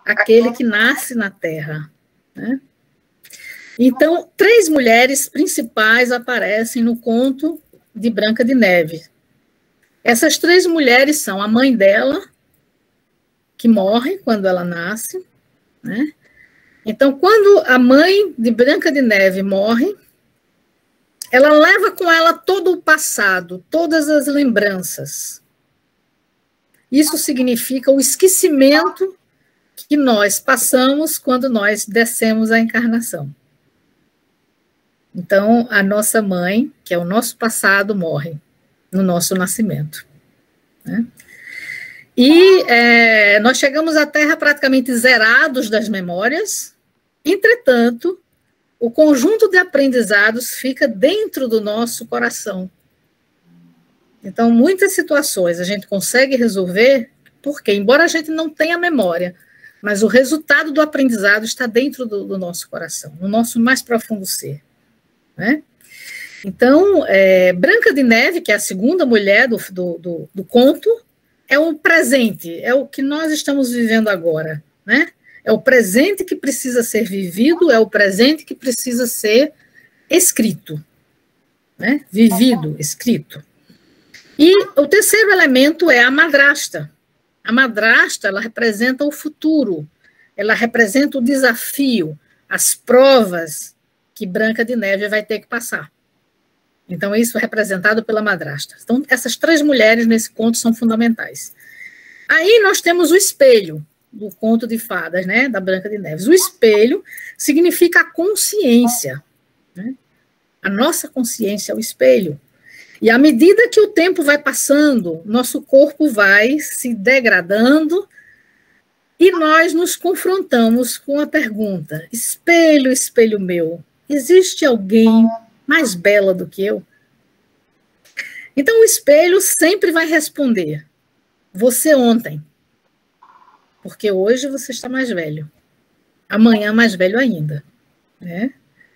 aquele que nasce na Terra, né? Então, 3 mulheres principais aparecem no conto de Branca de Neve. Essas 3 mulheres são a mãe dela, que morre quando ela nasce, né? Então, quando a mãe de Branca de Neve morre, ela leva com ela todo o passado, todas as lembranças. Isso significa o esquecimento que nós passamos quando nós descemos a encarnação. Então, a nossa mãe, que é o nosso passado, morre no nosso nascimento, né? E nós chegamos à Terra praticamente zerados das memórias. Entretanto, o conjunto de aprendizados fica dentro do nosso coração. Então, muitas situações a gente consegue resolver, porque, embora a gente não tenha memória, mas o resultado do aprendizado está dentro do nosso coração, no nosso mais profundo ser, né? Então, Branca de Neve, que é a segunda mulher do conto, é o presente, é o que nós estamos vivendo agora, né? É o presente que precisa ser vivido, é o presente que precisa ser escrito, né? Vivido, escrito. E o terceiro elemento é a madrasta. A madrasta, ela representa o futuro, ela representa o desafio, as provas que Branca de Neve vai ter que passar. Então, isso é representado pela madrasta. Então, essas 3 mulheres nesse conto são fundamentais. Aí nós temos o espelho do conto de fadas, né, da Branca de Neve. O espelho significa a consciência, né? A nossa consciência é o espelho. E à medida que o tempo vai passando, nosso corpo vai se degradando e nós nos confrontamos com a pergunta: espelho, espelho meu, existe alguém mais bela do que eu? Então o espelho sempre vai responder: você ontem, porque hoje você está mais velho, amanhã mais velho ainda, né?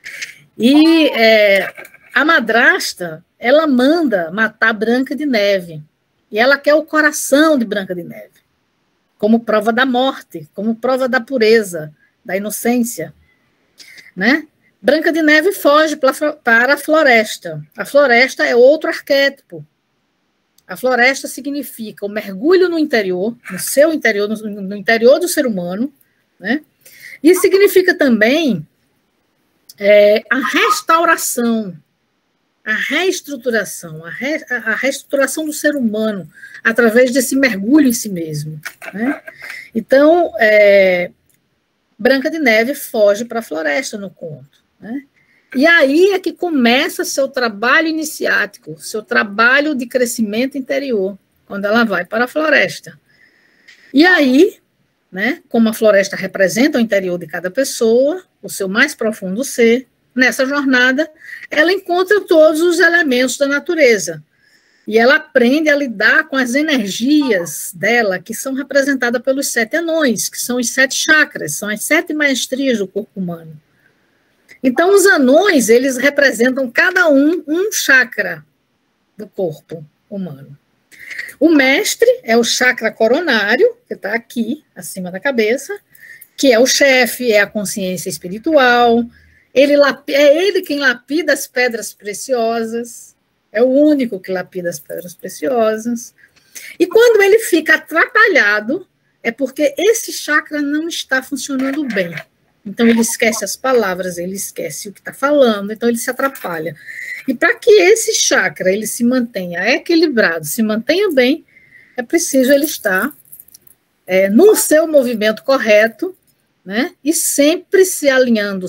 E a madrasta, ela manda matar Branca de Neve, e ela quer o coração de Branca de Neve, como prova da morte, como prova da pureza, da inocência, né? Branca de Neve foge para a floresta. A floresta é outro arquétipo. A floresta significa o mergulho no interior, no seu interior, no interior do ser humano, né? E significa também a restauração, a reestruturação, a reestruturação do ser humano através desse mergulho em si mesmo, né? Então, Branca de Neve foge para a floresta no conto, né? E aí é que começa seu trabalho iniciático, seu trabalho de crescimento interior, quando ela vai para a floresta. E aí, né, como a floresta representa o interior de cada pessoa, o seu mais profundo ser, nessa jornada, ela encontra todos os elementos da natureza. E ela aprende a lidar com as energias dela, que são representadas pelos 7 anões, que são os 7 chakras, são as 7 maestrias do corpo humano. Então, os anões, eles representam cada um chakra do corpo humano. O mestre é o chakra coronário, que está aqui, acima da cabeça, que é o chefe, é a consciência espiritual. É ele quem lapida as pedras preciosas, é o único que lapida as pedras preciosas. E quando ele fica atrapalhado, é porque esse chakra não está funcionando bem. Então, ele esquece as palavras, ele esquece o que está falando, então ele se atrapalha. E para que esse chakra ele se mantenha equilibrado, se mantenha bem, é preciso ele estar no seu movimento correto, né? E sempre se alinhando,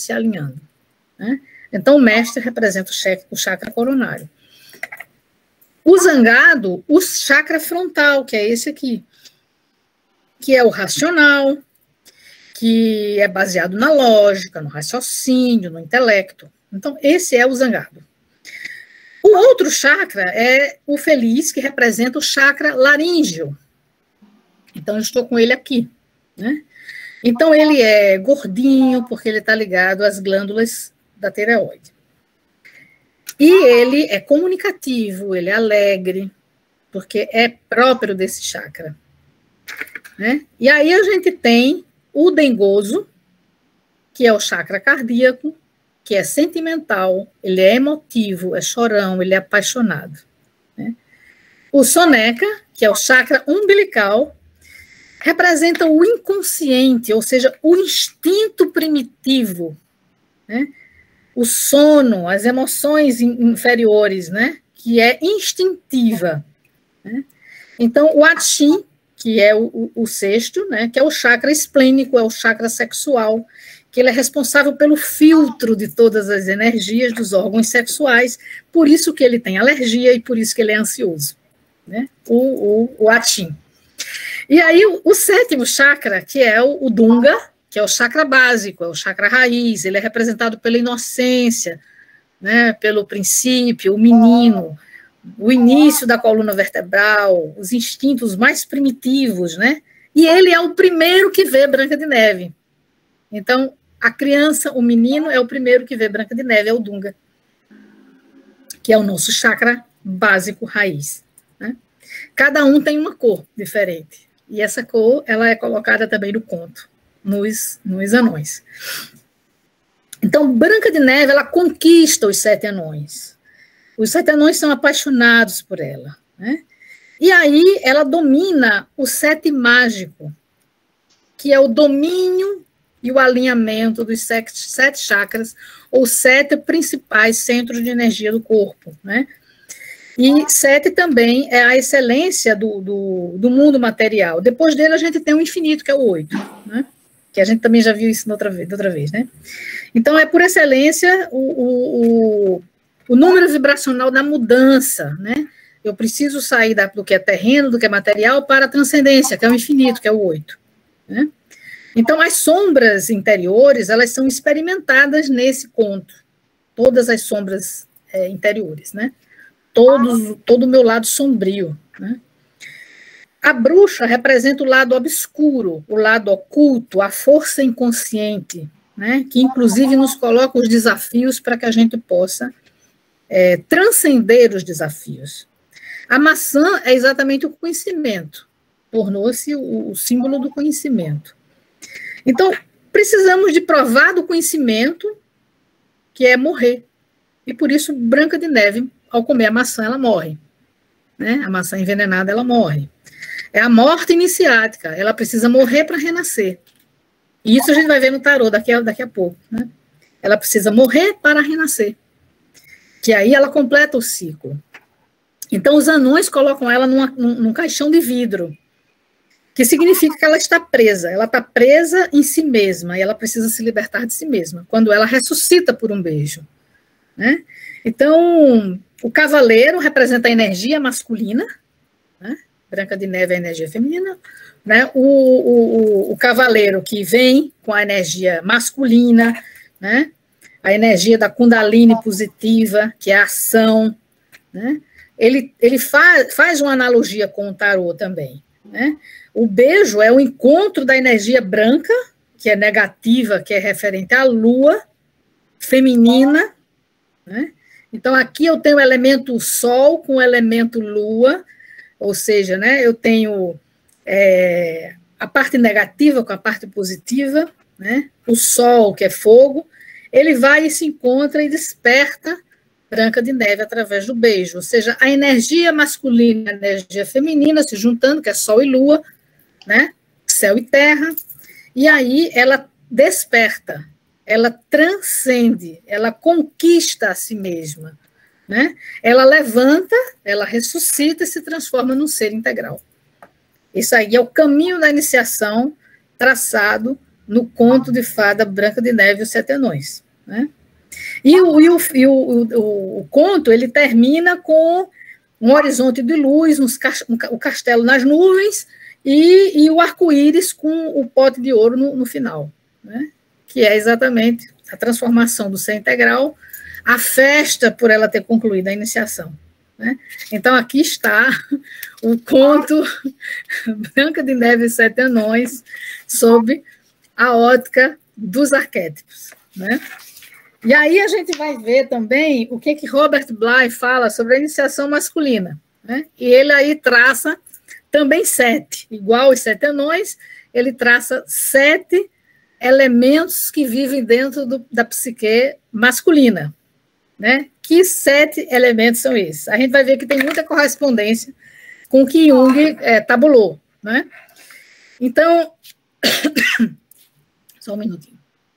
né? Então, o mestre representa o chakra coronário. O zangado, o chakra frontal, que é esse aqui, que é o racional, que é baseado na lógica, no raciocínio, no intelecto. Então, esse é o zangado. O outro chakra é o feliz, que representa o chakra laríngeo. Então, eu estou com ele aqui, né? Então, ele é gordinho, porque ele está ligado às glândulas da tireoide. E ele é comunicativo, ele é alegre, porque é próprio desse chakra, né? E aí a gente tem o dengoso, que é o chakra cardíaco, que é sentimental, ele é emotivo, é chorão, ele é apaixonado. Né? O soneca, que é o chakra umbilical, representa o inconsciente, ou seja, o instinto primitivo, né? O sono, as emoções inferiores, né? Que é instintiva. Né? Então, o Atin, que é o sexto, né? Que é o chakra esplênico, é o chakra sexual, que ele é responsável pelo filtro de todas as energias dos órgãos sexuais, por isso que ele tem alergia e por isso que ele é ansioso. Né? O Atin. E aí, o sétimo chakra, que é o Dunga, que é o chakra básico, é o chakra raiz, ele é representado pela inocência, né, pelo princípio, o menino, o início da coluna vertebral, os instintos mais primitivos, né? E ele é o primeiro que vê Branca de Neve. Então, a criança, o menino, é o primeiro que vê Branca de Neve, é o Dunga, que é o nosso chakra básico raiz. Né? Cada um tem uma cor diferente. E essa cor, ela é colocada também no conto, nos anões. Então, Branca de Neve, ela conquista os 7 anões. Os 7 anões são apaixonados por ela. Né? E aí, ela domina o 7 mágico, que é o domínio e o alinhamento dos 7 chakras, ou 7 principais centros de energia do corpo. Né? E 7 também é a excelência do mundo material. Depois dele, a gente tem o infinito, que é o 8, né? Que a gente também já viu isso da outra vez, né? Então, é por excelência o número vibracional da mudança, né? Eu preciso sair do que é terreno, do que é material, para a transcendência, que é o infinito, que é o 8. Né? Então, as sombras interiores, elas são experimentadas nesse conto. Todas as sombras interiores, né? Todo o meu lado sombrio. Né? A bruxa representa o lado obscuro, o lado oculto, a força inconsciente, né? Que inclusive nos coloca os desafios para que a gente possa transcender os desafios. A maçã é exatamente o conhecimento, tornou-se o símbolo do conhecimento. Então, precisamos de provar do conhecimento, que é morrer. E por isso, Branca de Neve, ao comer a maçã, ela morre. Né? A maçã envenenada, ela morre. É a morte iniciática, ela precisa morrer para renascer. E isso a gente vai ver no tarô daqui a pouco. Né? Ela precisa morrer para renascer. Que aí ela completa o ciclo. Então, os anões colocam ela num caixão de vidro, que significa que ela está presa em si mesma, e ela precisa se libertar de si mesma, quando ela ressuscita por um beijo. Né? Então, o cavaleiro representa a energia masculina, né? Branca de Neve é a energia feminina, né? O cavaleiro que vem com a energia masculina, né? A energia da Kundalini positiva, que é a ação, né? Ele faz uma analogia com o tarô também. Né? O beijo é o encontro da energia branca, que é negativa, que é referente à lua feminina. Né? Então, aqui eu tenho o elemento sol com o elemento lua, ou seja, né, eu tenho a parte negativa com a parte positiva, né? O sol, que é fogo, ele vai e se encontra e desperta Branca de Neve através do beijo, ou seja, a energia masculina e a energia feminina se juntando, que é sol e lua, né? Céu e terra, e aí ela desperta, ela transcende, ela conquista a si mesma, né? Ela levanta, ela ressuscita e se transforma num ser integral. Isso aí é o caminho da iniciação traçado no conto de fada Branca de Neve e os 7 Anões, né? E o conto, ele termina com um horizonte de luz, o castelo nas nuvens e o arco-íris com o pote de ouro no final, né? Que é exatamente a transformação do ser integral, a festa por ela ter concluído a iniciação. Né? Então, aqui está o conto Branca de Neve e 7 Anões sob a ótica dos arquétipos. Né? E aí a gente vai ver também o que Robert Bly fala sobre a iniciação masculina. Né? E ele aí traça também 7, igual os 7 anões, ele traça 7 elementos que vivem dentro da psique masculina, né? Que 7 elementos são esses? A gente vai ver que tem muita correspondência com o que Jung tabulou, né? Então, só um minutinho.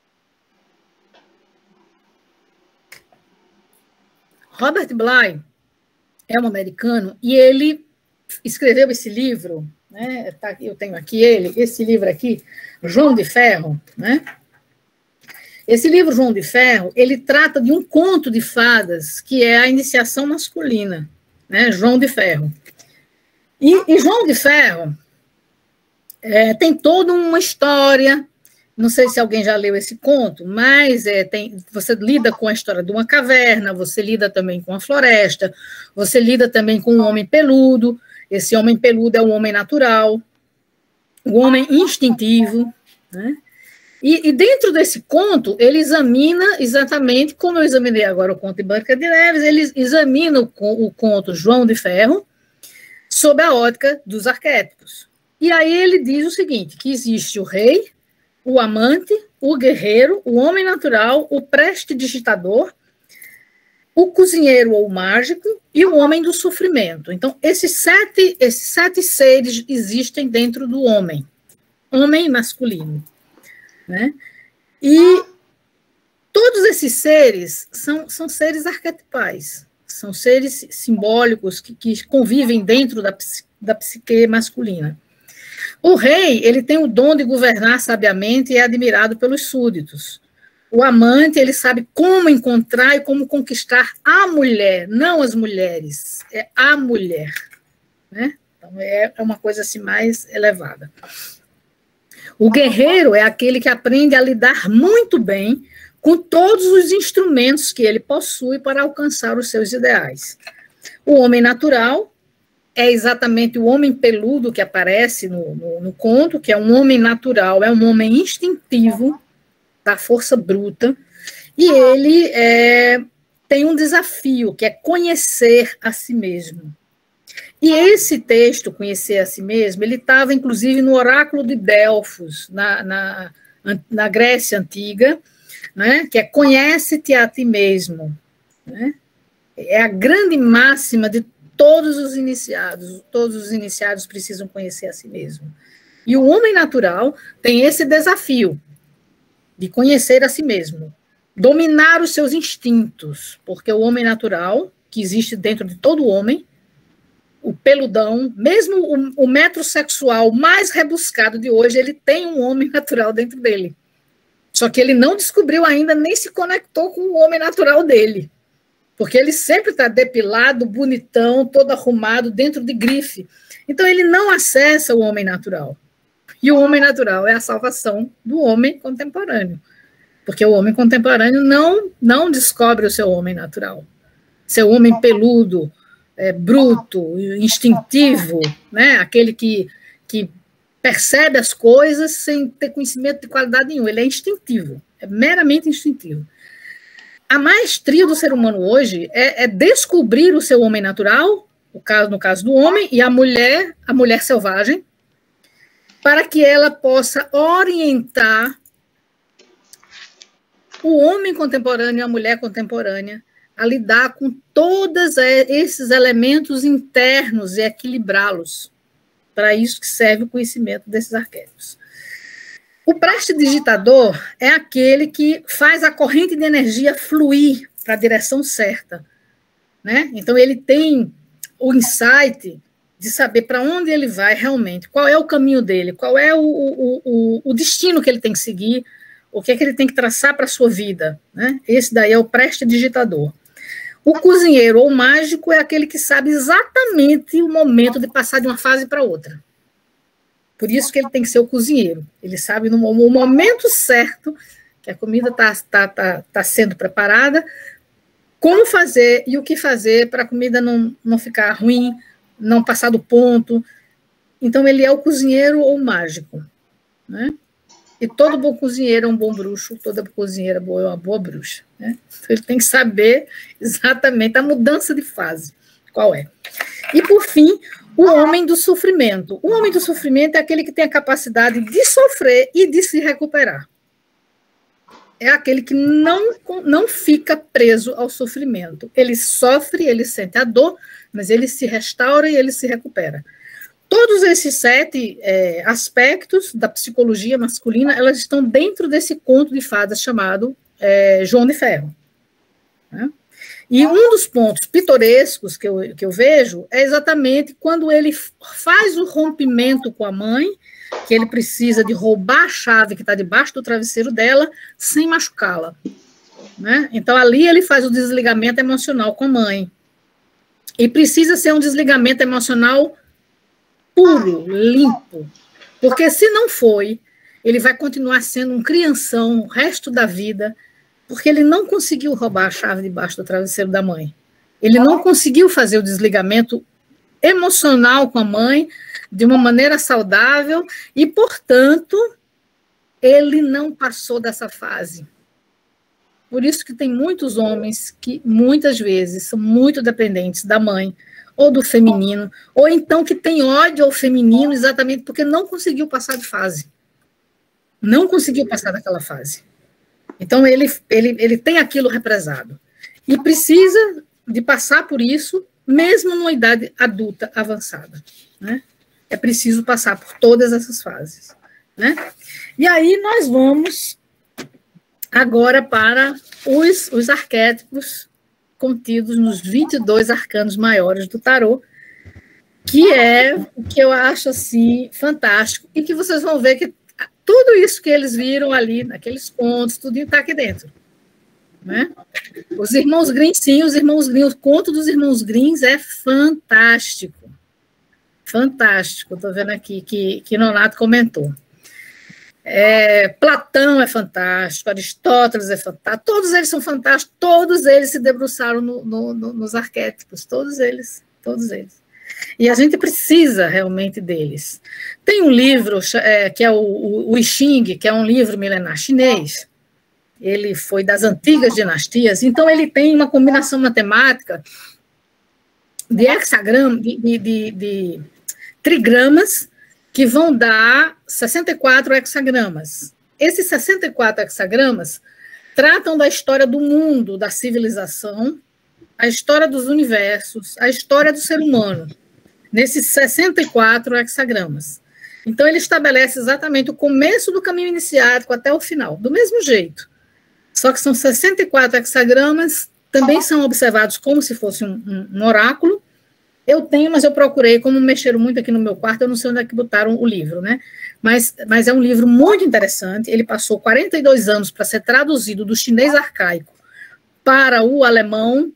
Robert Bly é um americano e ele escreveu esse livro, né? Eu tenho aqui esse livro aqui, João de Ferro, né? Esse livro, João de Ferro, ele trata de um conto de fadas que é a iniciação masculina, né? João de Ferro. E João de Ferro tem toda uma história. Não sei se alguém já leu esse conto, mas você lida com a história de uma caverna, você lida também com a floresta, você lida também com um homem peludo. Esse homem peludo é um homem natural, um homem instintivo, né? E dentro desse conto, ele examina exatamente, como eu examinei agora o conto de Branca de Neves, ele examina o conto João de Ferro sob a ótica dos arquétipos. E aí ele diz o seguinte, que existe o rei, o amante, o guerreiro, o homem natural, o prestidigitador, o cozinheiro ou mágico e o homem do sofrimento. Então, esses sete seres existem dentro do homem masculino, né? E todos esses seres são seres arquetipais, são seres simbólicos que convivem dentro da psique masculina. O rei, ele tem o dom de governar sabiamente e é admirado pelos súditos. O amante, ele sabe como encontrar e como conquistar a mulher, não as mulheres, é a mulher, né? Então, é uma coisa assim mais elevada. O guerreiro é aquele que aprende a lidar muito bem com todos os instrumentos que ele possui para alcançar os seus ideais. O homem natural é exatamente o homem peludo que aparece no conto, que é um homem natural, é um homem instintivo, da força bruta, e ele tem um desafio, que é conhecer a si mesmo. E esse texto, Conhecer a Si Mesmo, ele estava, inclusive, no oráculo de Delfos, na Grécia Antiga, né, que é conhece-te a ti mesmo. Né? É a grande máxima de todos os iniciados precisam conhecer a si mesmo. E o homem natural tem esse desafio de conhecer a si mesmo, dominar os seus instintos, porque o homem natural, que existe dentro de todo homem, o peludão, mesmo o metrosexual mais rebuscado de hoje, ele tem um homem natural dentro dele. Só que ele não descobriu ainda, nem se conectou com o homem natural dele. Porque ele sempre está depilado, bonitão, todo arrumado, dentro de grife. Então, ele não acessa o homem natural. E o homem natural é a salvação do homem contemporâneo. Porque o homem contemporâneo não descobre o seu homem natural. Seu homem peludo, bruto, instintivo, né? Aquele que percebe as coisas sem ter conhecimento de qualidade nenhuma. Ele é instintivo, é meramente instintivo. A maestria do ser humano hoje é descobrir o seu homem natural, no caso do homem, e a mulher selvagem, para que ela possa orientar o homem contemporâneo e a mulher contemporânea a lidar com todos esses elementos internos e equilibrá-los. Para isso que serve o conhecimento desses arquétipos. O prestidigitador é aquele que faz a corrente de energia fluir para a direção certa, né? Então, ele tem o insight de saber para onde ele vai realmente, qual é o caminho dele, qual é o destino que ele tem que seguir, o que é que ele tem que traçar para a sua vida, né? Esse daí é o prestidigitador. O cozinheiro ou mágico é aquele que sabe exatamente o momento de passar de uma fase para outra. Por isso que ele tem que ser o cozinheiro. Ele sabe no momento certo que a comida está sendo preparada, como fazer e o que fazer para a comida não ficar ruim, não passar do ponto. Então, ele é o cozinheiro ou mágico, né? E todo bom cozinheiro é um bom bruxo, toda cozinheira boa é uma boa bruxa, né? Então, ele tem que saber exatamente a mudança de fase, qual é. E, por fim, o homem do sofrimento. O homem do sofrimento é aquele que tem a capacidade de sofrer e de se recuperar. É aquele que não fica preso ao sofrimento. Ele sofre, ele sente a dor, mas ele se restaura e ele se recupera. Todos esses 7 aspectos da psicologia masculina, elas estão dentro desse conto de fadas chamado João de Ferro. Né? E um dos pontos pitorescos que eu vejo é exatamente quando ele faz o rompimento com a mãe, que ele precisa de roubar a chave que está debaixo do travesseiro dela, sem machucá-la. Né? Então, ali ele faz o desligamento emocional com a mãe. E precisa ser um desligamento emocional puro, limpo. Porque se não foi, ele vai continuar sendo um crianção o resto da vida, porque ele não conseguiu roubar a chave debaixo do travesseiro da mãe. Ele não conseguiu fazer o desligamento emocional com a mãe de uma maneira saudável e, portanto, ele não passou dessa fase. Por isso que tem muitos homens que, muitas vezes, são muito dependentes da mãe ou do feminino, ou então que tem ódio ao feminino exatamente porque não conseguiu passar de fase. Não conseguiu passar daquela fase. Então, ele tem aquilo represado. E precisa de passar por isso, mesmo numa idade adulta avançada. Né? É preciso passar por todas essas fases. Né? E aí nós vamos agora para os arquétipos contidos nos 22 arcanos maiores do tarô, que é o que eu acho assim fantástico, e que vocês vão ver que tudo isso que eles viram ali, naqueles contos, tudo está aqui dentro. Né? Os irmãos Grimm, sim, o conto dos irmãos Grimm é fantástico. Fantástico, estou vendo aqui que Nonato comentou. Platão é fantástico, Aristóteles é fantástico, todos eles são fantásticos, todos eles se debruçaram nos arquétipos, todos eles. E a gente precisa realmente deles. Tem um livro que é o I Ching, que é um livro milenar chinês. Ele foi das antigas dinastias, então ele tem uma combinação matemática de hexagrama, de trigramas, que vão dar 64 hexagramas. Esses 64 hexagramas tratam da história do mundo, da civilização, a história dos universos, a história do ser humano, nesses 64 hexagramas. Então, ele estabelece exatamente o começo do caminho iniciático até o final, do mesmo jeito. Só que são 64 hexagramas, também são observados como se fosse um oráculo. Eu tenho, mas eu procurei, como mexeram muito aqui no meu quarto, eu não sei onde é que botaram o livro, né? Mas é um livro muito interessante. Ele passou 42 anos para ser traduzido do chinês arcaico para o alemão,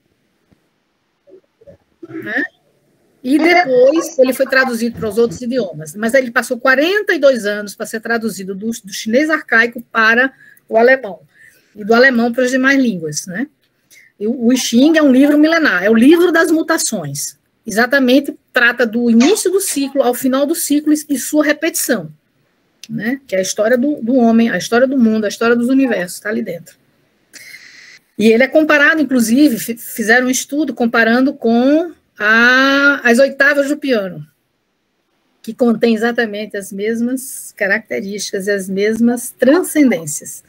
né? E depois ele foi traduzido para os outros idiomas. Mas ele passou 42 anos para ser traduzido do chinês arcaico para o alemão. E do alemão para as demais línguas, né? E o I Ching é um livro milenar, é o livro das mutações. Exatamente, trata do início do ciclo ao final do ciclo e sua repetição, né? Que é a história do homem, a história do mundo, a história dos universos, está ali dentro. E ele é comparado, inclusive, fizeram um estudo comparando com as oitavas do piano, que contém exatamente as mesmas características e as mesmas transcendências.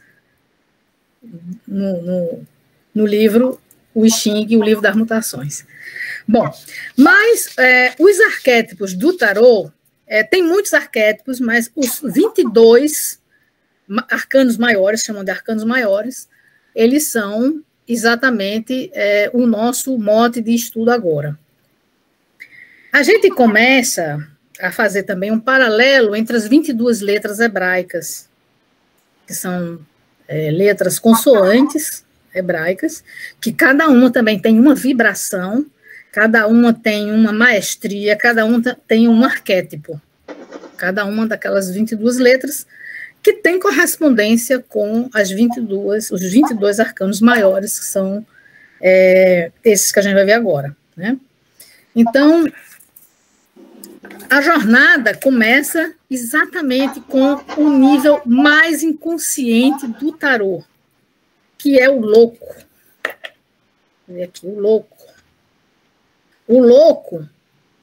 No livro O I Ching, o livro das mutações. Bom, mas os arquétipos do tarô, tem muitos arquétipos, mas os 22 arcanos maiores, chamam de arcanos maiores, eles são exatamente o nosso mote de estudo agora. A gente começa a fazer também um paralelo entre as 22 letras hebraicas, que são letras consoantes hebraicas, que cada uma também tem uma vibração, cada uma tem uma maestria, cada uma tem um arquétipo. Cada uma daquelas 22 letras que tem correspondência com os 22 arcanos maiores, que são esses que a gente vai ver agora. Né? Então, a jornada começa exatamente com o nível mais inconsciente do tarô, que é o louco. Vou ver aqui, o louco. O louco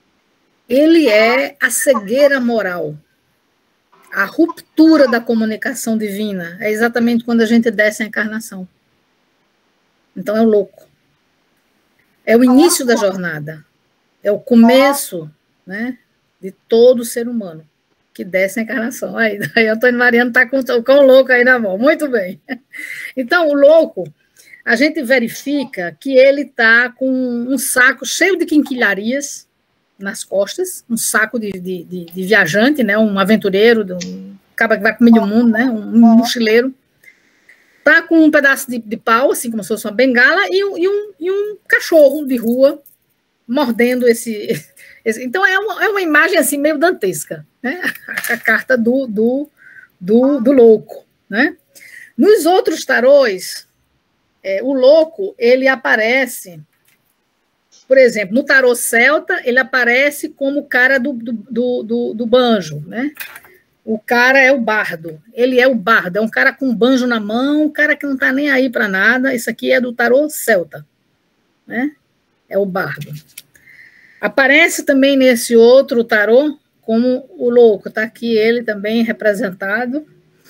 ele é a cegueira moral, a ruptura da comunicação divina. É exatamente quando a gente desce a encarnação. Então é o louco. É o início da jornada. É o começo, né, de todo ser humano que desce a encarnação. Aí Antônio Mariano está com o louco aí na mão. Muito bem. Então, o louco, a gente verifica que ele está com um saco cheio de quinquilharias nas costas, um saco de viajante, né, um aventureiro, um cara que vai comer o mundo, né, um mochileiro. Está com um pedaço de pau, assim como se fosse uma bengala, e um cachorro de rua mordendo esse. Então, é uma imagem assim meio dantesca, né? A carta do louco. Né? Nos outros tarôs, o louco ele aparece, por exemplo, no tarô celta, ele aparece como o cara do banjo, né? O cara é o bardo, ele é o bardo, é um cara com um banjo na mão, um cara que não está nem aí para nada. Isso aqui é do tarô celta, né? É o bardo. Aparece também nesse outro tarô como o louco, está aqui ele também representado,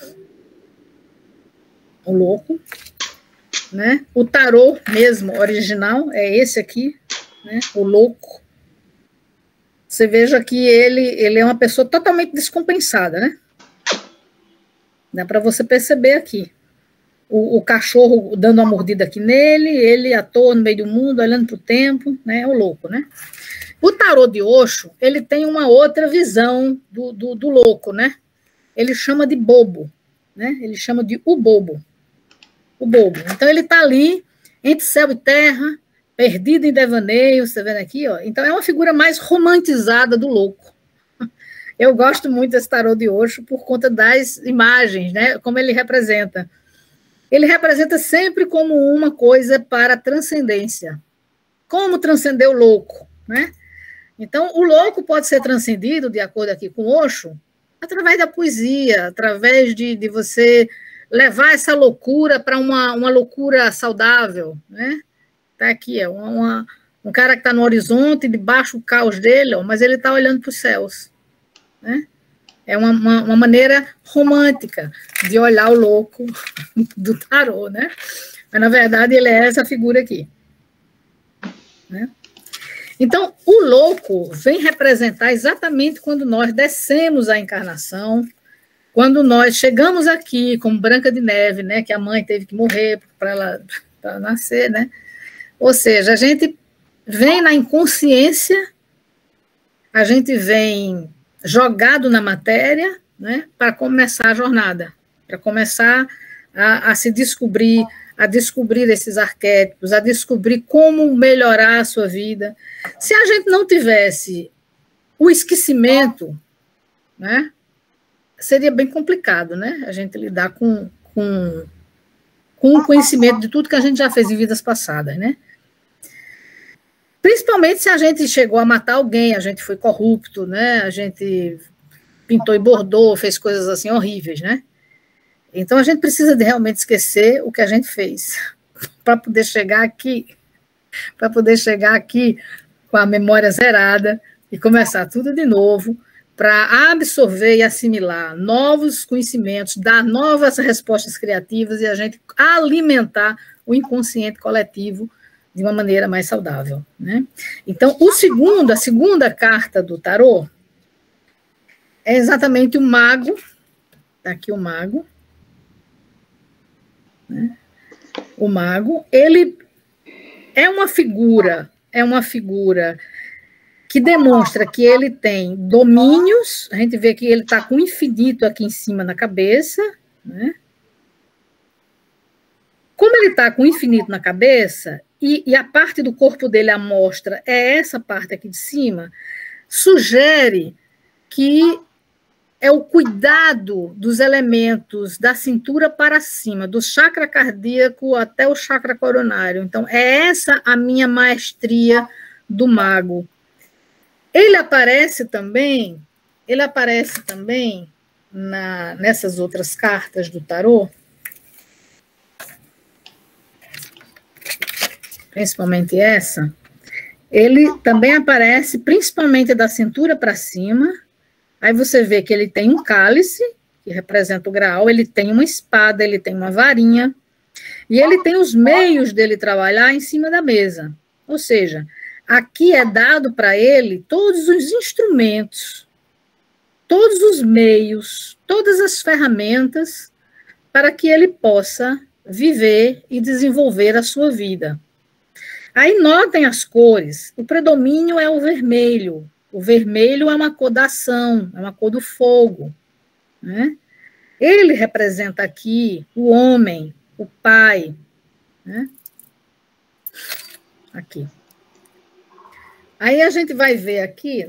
o louco, né? O tarô mesmo, original, é esse aqui, né? O louco. Você veja que ele é uma pessoa totalmente descompensada, né? Dá para você perceber aqui. O cachorro dando uma mordida aqui nele, ele à toa no meio do mundo, olhando para o tempo, né? É o louco, né? O tarô de Osho, ele tem uma outra visão do louco, né? Ele chama de bobo, né? Ele chama de o bobo. O bobo. Então, ele está ali, entre céu e terra, perdido em devaneio, você vendo aqui, ó. Então, é uma figura mais romantizada do louco. Eu gosto muito desse tarô de Osho por conta das imagens, né? Como ele representa. Ele representa sempre como uma coisa para a transcendência. Como transcender o louco, né? Então, o louco pode ser transcendido, de acordo aqui com Osho, através da poesia, através de você levar essa loucura para uma loucura saudável, né? Tá aqui, um cara que está no horizonte, debaixo do caos dele, ó, mas ele está olhando para os céus, né? É uma maneira romântica de olhar o louco do tarô, né? Mas, na verdade, ele é essa figura aqui, né? Então, o louco vem representar exatamente quando nós descemos a encarnação, quando nós chegamos aqui, como Branca de Neve, né, que a mãe teve que morrer para ela nascer, né? Ou seja, a gente vem na inconsciência, a gente vem jogado na matéria, né, para começar a jornada, para começar a se descobrir, a descobrir esses arquétipos, a descobrir como melhorar a sua vida. Se a gente não tivesse o esquecimento, né, seria bem complicado, né, a gente lidar com o conhecimento de tudo que a gente já fez em vidas passadas, né? Principalmente se a gente chegou a matar alguém, a gente foi corrupto, né, a gente pintou e bordou, fez coisas assim horríveis, né? Então, a gente precisa de realmente esquecer o que a gente fez para poder chegar aqui com a memória zerada e começar tudo de novo, para absorver e assimilar novos conhecimentos, dar novas respostas criativas e a gente alimentar o inconsciente coletivo de uma maneira mais saudável, né? Então, a segunda carta do tarô é exatamente o mago, está aqui o mago, né? O mago, ele é uma figura que demonstra que ele tem domínios, a gente vê que ele está com o infinito aqui em cima na cabeça, né? Como ele está com o infinito na cabeça, e a parte do corpo dele, a mostra, é essa parte aqui de cima, sugere que é o cuidado dos elementos da cintura para cima, do chakra cardíaco até o chakra coronário. Então, é essa a minha maestria do mago. Ele aparece também nessas outras cartas do tarô, principalmente essa, Ele também aparece principalmente da cintura para cima. Aí você vê que ele tem um cálice, que representa o graal, ele tem uma espada, ele tem uma varinha, e ele tem os meios dele trabalhar em cima da mesa. Ou seja, aqui é dado para ele todos os instrumentos, todos os meios, todas as ferramentas para que ele possa viver e desenvolver a sua vida. Aí notem as cores. O predomínio é o vermelho. O vermelho é uma cor da ação, é uma cor do fogo, né? Ele representa aqui o homem, o pai, né? Aqui. Aí a gente vai ver aqui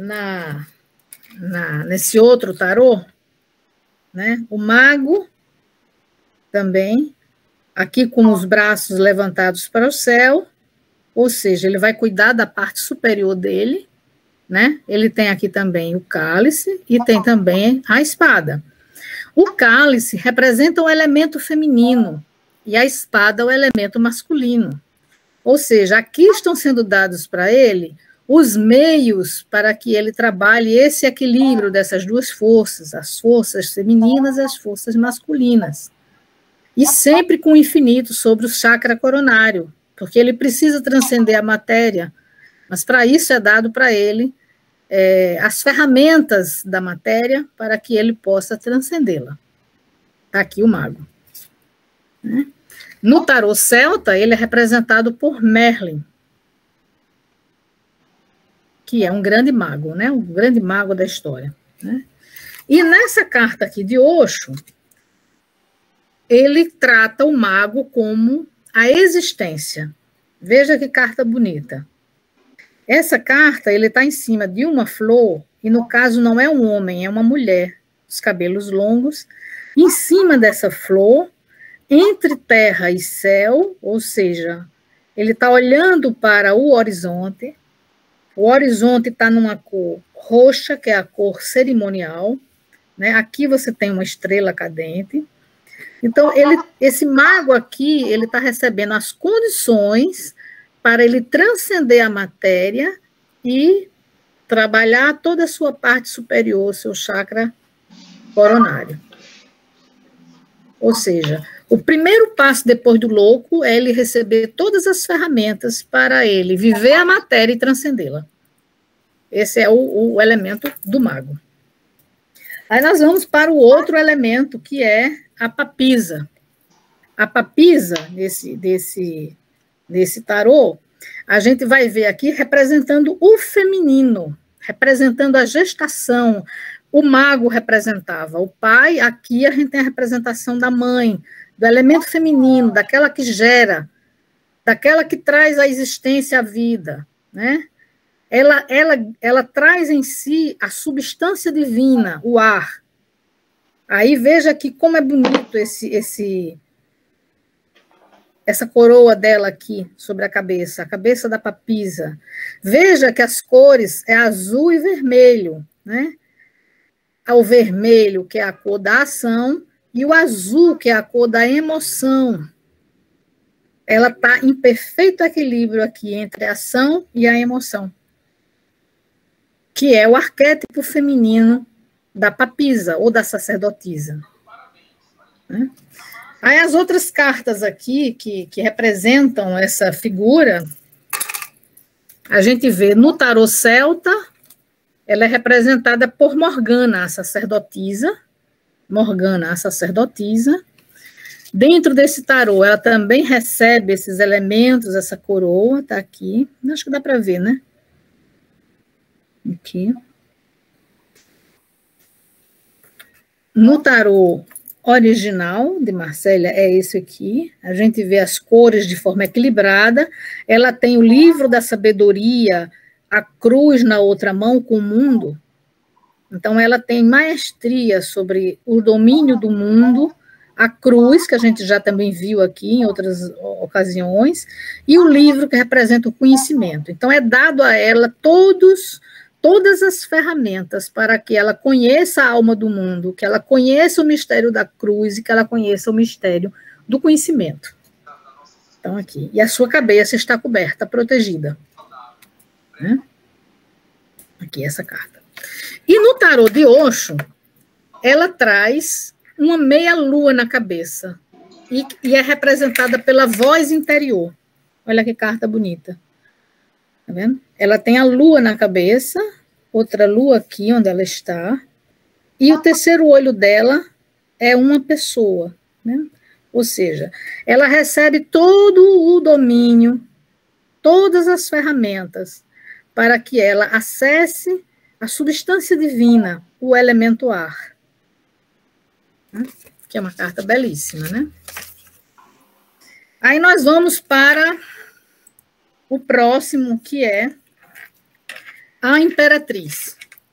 nesse outro tarô, né? O mago também, aqui com os braços levantados para o céu, ou seja, ele vai cuidar da parte superior dele, né? Ele tem aqui também o cálice e tem também a espada. O cálice representa o elemento feminino e a espada o elemento masculino. Ou seja, aqui estão sendo dados para ele os meios para que ele trabalhe esse equilíbrio dessas duas forças, as forças femininas e as forças masculinas. E sempre com o infinito sobre o chakra coronário, porque ele precisa transcender a matéria, mas para isso é dado para ele as ferramentas da matéria para que ele possa transcendê-la. Está aqui o mago. Né? No tarô celta, ele é representado por Merlin, que é um grande mago, né? Um grande mago da história. Né? E nessa carta aqui de Osho, ele trata o mago como a existência. Veja que carta bonita. Essa carta, ele está em cima de uma flor, e no caso não é um homem, é uma mulher, os cabelos longos, em cima dessa flor, entre terra e céu, ou seja, ele está olhando para o horizonte está numa cor roxa, que é a cor cerimonial, né? Aqui você tem uma estrela cadente. Então, esse mago aqui, ele está recebendo as condições para ele transcender a matéria e trabalhar toda a sua parte superior, seu chakra coronário. Ou seja, o primeiro passo depois do louco é ele receber todas as ferramentas para ele viver a matéria e transcendê-la. Esse é o elemento do mago. Aí nós vamos para o outro elemento, que é a papisa. A papisa, desse tarô, a gente vai ver aqui representando o feminino, representando a gestação. O mago representava o pai, aqui a gente tem a representação da mãe, do elemento feminino, daquela que gera, daquela que traz a existência à vida, né? Ela traz em si a substância divina, o ar. Aí veja aqui como é bonito essa coroa dela aqui sobre a cabeça da papisa. Veja que as cores é azul e vermelho, né? O vermelho, que é a cor da ação, e o azul, que é a cor da emoção. Ela está em perfeito equilíbrio aqui entre a ação e a emoção, que é o arquétipo feminino da papisa ou da sacerdotisa. Né? Aí as outras cartas aqui que representam essa figura, a gente vê no tarô celta, ela é representada por Morgana, a sacerdotisa. Morgana, a sacerdotisa. Dentro desse tarô, ela também recebe esses elementos, essa coroa, está aqui. Acho que dá para ver, né? Aqui. No tarô original de Marsella é esse aqui. A gente vê as cores de forma equilibrada. Ela tem o livro da sabedoria, a cruz na outra mão com o mundo. Então, ela tem maestria sobre o domínio do mundo, a cruz, que a gente já também viu aqui em outras ocasiões, e o livro que representa o conhecimento. Então, é dado a ela todas as ferramentas para que ela conheça a alma do mundo, que ela conheça o mistério da cruz e que ela conheça o mistério do conhecimento. Então, aqui. E a sua cabeça está coberta, protegida. né? Aqui, essa carta. E no tarô de Osho, ela traz uma meia-lua na cabeça. E é representada pela voz interior. Olha que carta bonita. Tá vendo? Ela tem a lua na cabeça, outra lua aqui onde ela está, e o terceiro olho dela é uma pessoa, né? Ou seja, ela recebe todo o domínio, todas as ferramentas para que ela acesse a substância divina, o elemento ar. Que é uma carta belíssima, né? Aí nós vamos para o próximo, que é a Imperatriz.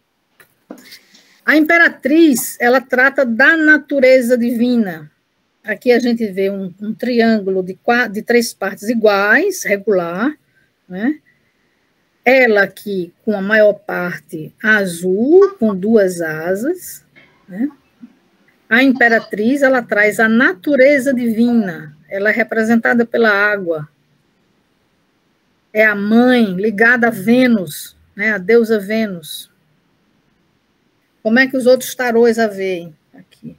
A Imperatriz, ela trata da natureza divina. Aqui a gente vê um triângulo de 3 partes iguais, regular, né? Ela aqui com a maior parte azul, com 2 asas, né? A Imperatriz, ela traz a natureza divina, ela é representada pela água. É a mãe ligada a Vênus, né? A deusa Vênus. Como é que os outros tarôs a veem? Aqui.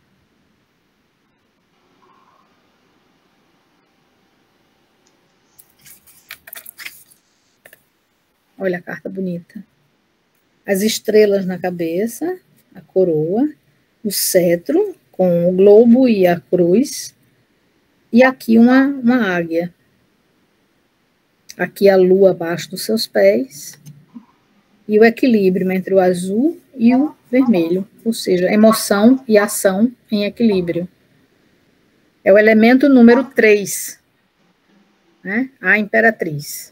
Olha a carta bonita. As estrelas na cabeça, a coroa, o cetro com o globo e a cruz, e aqui uma águia. Aqui a lua abaixo dos seus pés, e o equilíbrio entre o azul e o vermelho, ou seja, emoção e ação em equilíbrio. É o elemento número 3, né? A Imperatriz.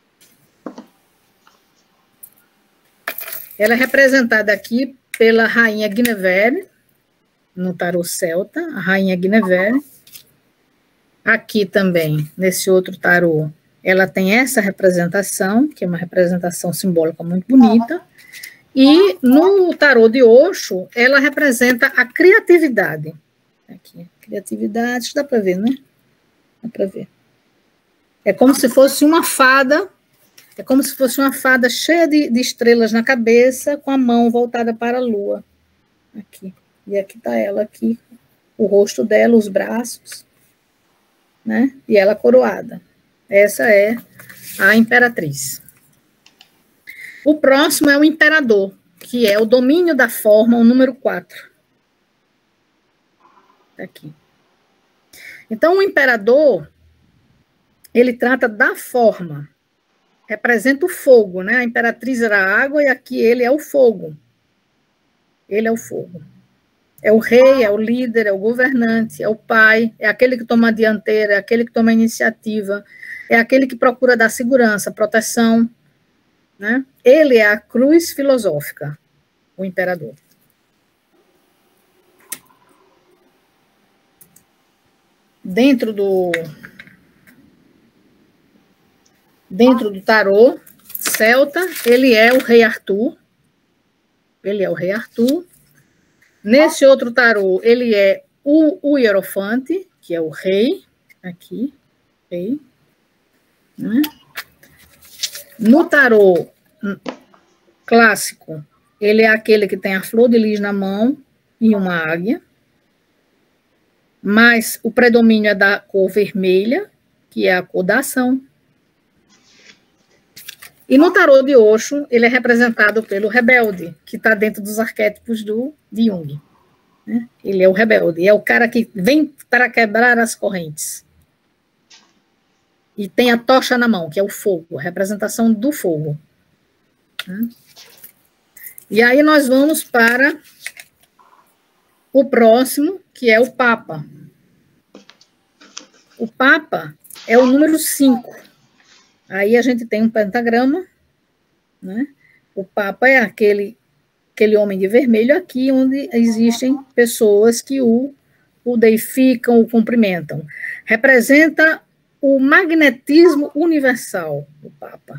Ela é representada aqui pela rainha Guinevere, no tarô celta, a rainha Guinevere. Aqui também, nesse outro tarô, ela tem essa representação, que é uma representação simbólica muito bonita. E no tarô de Osho, ela representa a criatividade. Aqui, criatividade, dá para ver, né? Dá para ver. É como se fosse uma fada, cheia de estrelas na cabeça, com a mão voltada para a lua. Aqui. E aqui está ela, aqui, o rosto dela, os braços, né? E ela coroada. Essa é a Imperatriz. O próximo é o Imperador, que é o domínio da forma, o número 4. Aqui. Então, o Imperador, ele trata da forma, representa o fogo, né? A Imperatriz era a água e aqui ele é o fogo. Ele é o fogo. É o rei, é o líder, é o governante, é o pai, é aquele que toma a dianteira, é aquele que toma a iniciativa, é aquele que procura dar segurança, proteção, né? Ele é a cruz filosófica, o imperador. Dentro do tarô celta, ele é o rei Arthur. Ele é o rei Arthur. Nesse outro tarô, ele é o Hierofante, que é o rei, aqui, rei. Né? No tarô clássico, ele é aquele que tem a flor de lis na mão e uma águia, mas o predomínio é da cor vermelha, que é a cor da ação. E no tarô de Osho, ele é representado pelo rebelde, que está dentro dos arquétipos de Jung. Né? Ele é o rebelde, é o cara que vem para quebrar as correntes. E tem a tocha na mão, que é o fogo, a representação do fogo. Né? E aí nós vamos para o próximo, que é o Papa. O Papa é o número 5. Aí a gente tem um pentagrama, né? O Papa é aquele homem de vermelho aqui, onde existem pessoas que o deificam, o cumprimentam. Representa o magnetismo universal, o Papa.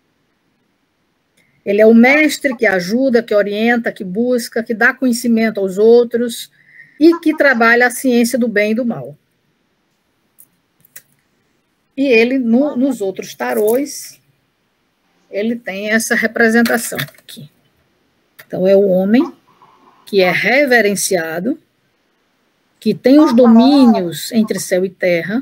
Ele é o mestre que ajuda, que orienta, que busca, que dá conhecimento aos outros e que trabalha a ciência do bem e do mal. E ele, nos outros tarôs, ele tem essa representação aqui. Então, é o homem que é reverenciado, que tem os domínios entre céu e terra.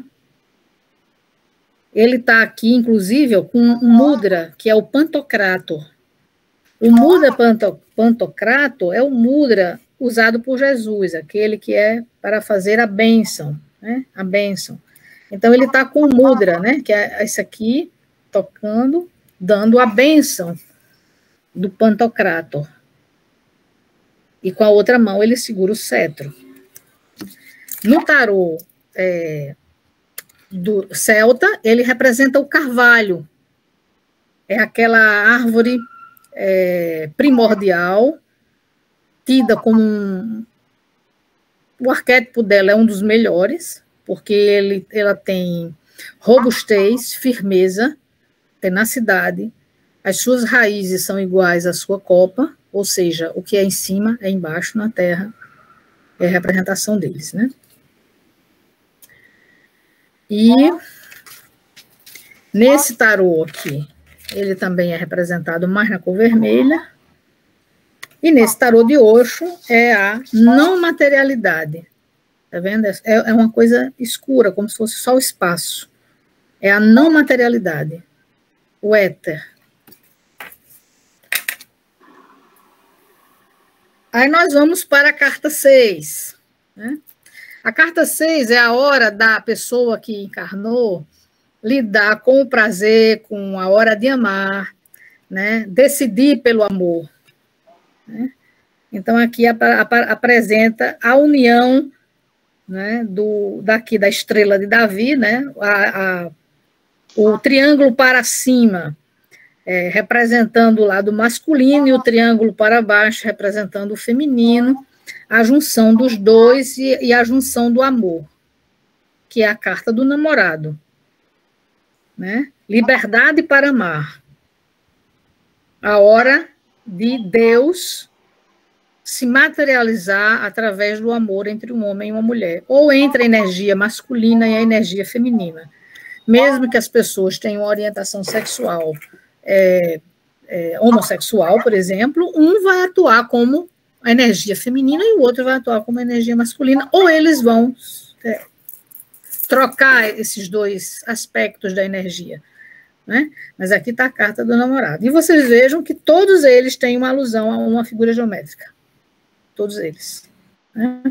Ele está aqui, inclusive, com um mudra, que é o Pantocrator. O mudra Pantocrator é o mudra usado por Jesus, aquele que é para fazer a bênção, né? A bênção. Então, ele está com o mudra, né? Que é esse aqui, tocando, dando a bênção do Pantocrator. E com a outra mão ele segura o cetro. No tarô do celta, ele representa o carvalho. É aquela árvore primordial, tida como o arquétipo dela é um dos melhores, porque ela tem robustez, firmeza, tenacidade, as suas raízes são iguais à sua copa, ou seja, o que é em cima é embaixo na terra, é a representação deles, né? E nesse tarô aqui, ele também é representado mais na cor vermelha, e nesse tarô de Osho é a não materialidade, tá vendo? É uma coisa escura, como se fosse só o espaço, é a não materialidade, o éter. Aí nós vamos para a carta 6. Né? A carta 6 é a hora da pessoa que encarnou lidar com o prazer, com a hora de amar, né? Decidir pelo amor. Né? Então, aqui apresenta a união, né, daqui da estrela de Davi, né? O triângulo para cima, representando o lado masculino, e o triângulo para baixo representando o feminino, a junção dos dois e a junção do amor, que é a carta do namorado. Né? Liberdade para amar. A hora de Deus se materializar através do amor entre um homem e uma mulher, ou entre a energia masculina e a energia feminina. Mesmo que as pessoas tenham orientação sexual homossexual, por exemplo, um vai atuar como a energia feminina e o outro vai atuar como a energia masculina, ou eles vão trocar esses dois aspectos da energia. Né? Mas aqui está a carta do namorado. E vocês vejam que todos eles têm uma alusão a uma figura geométrica. Todos eles. Né?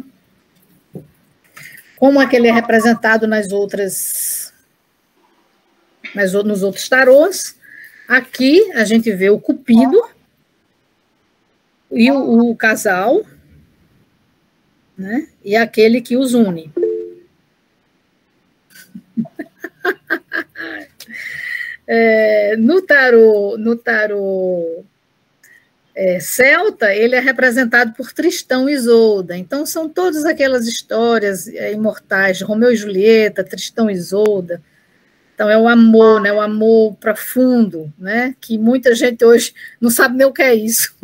Como é que ele é representado nos outros tarôs? Aqui a gente vê o Cupido e o casal, né? E aquele que os une. No tarô celta, ele é representado por Tristão e Isolda. Então, são todas aquelas histórias imortais, Romeu e Julieta, Tristão e Isolda. Então, é o amor, né? O amor profundo, né? Que muita gente hoje não sabe nem o que é isso.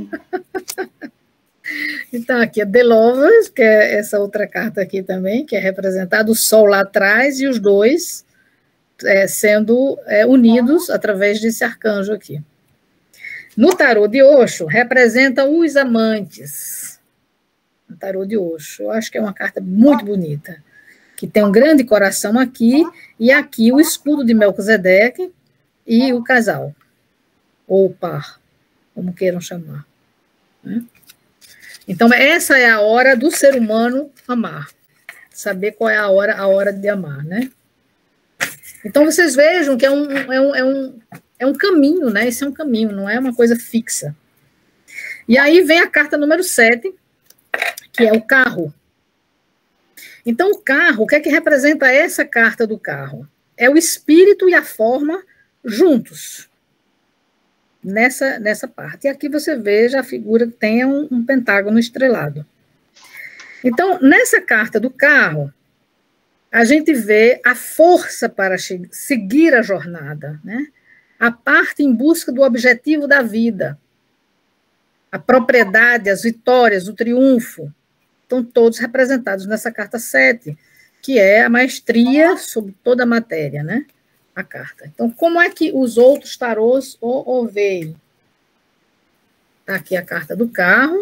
Então, aqui é The Lovers, que é essa outra carta aqui também, que é representado o sol lá atrás e os dois sendo unidos através desse arcanjo aqui. No tarô de Osho, representa os amantes. No tarô de Osho, eu acho que é uma carta muito bonita, que tem um grande coração aqui, e aqui o escudo de Melquisedeque e o casal, ou o par, como queiram chamar. Né? Então, essa é a hora do ser humano amar, saber qual é a hora de amar, né? Então, vocês vejam que é um caminho, né? Esse é um caminho, não é uma coisa fixa. E aí vem a carta número 7, que é o carro. Então, o carro, o que é que representa essa carta do carro? É o espírito e a forma juntos, nessa parte. E aqui você veja a figura que tem um pentágono estrelado. Então, nessa carta do carro, a gente vê a força para seguir a jornada, né? A parte em busca do objetivo da vida, a propriedade, as vitórias, o triunfo, estão todos representados nessa carta 7, que é a maestria sobre toda a matéria, né? a carta. Então, como é que os outros tarôs o veem? Tá aqui a carta do carro.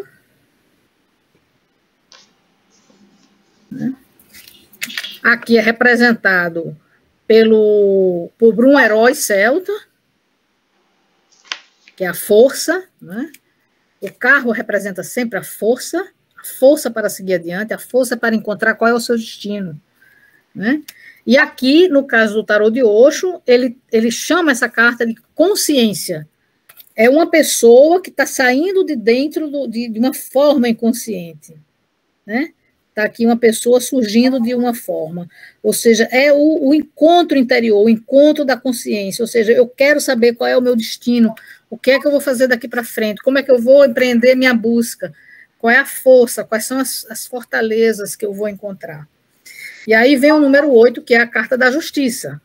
Né? Aqui é representado por um herói celta, que é a força, né? O carro representa sempre a força para seguir adiante, a força para encontrar qual é o seu destino, né? E aqui, no caso do tarô de Osho, ele chama essa carta de consciência. É uma pessoa que está saindo de dentro de uma forma inconsciente, né? Está aqui uma pessoa surgindo de uma forma, ou seja, é o encontro interior, o encontro da consciência, ou seja, eu quero saber qual é o meu destino, o que é que eu vou fazer daqui para frente, como é que eu vou empreender minha busca, qual é a força, quais são as fortalezas que eu vou encontrar. E aí vem o número 8, que é a carta da justiça.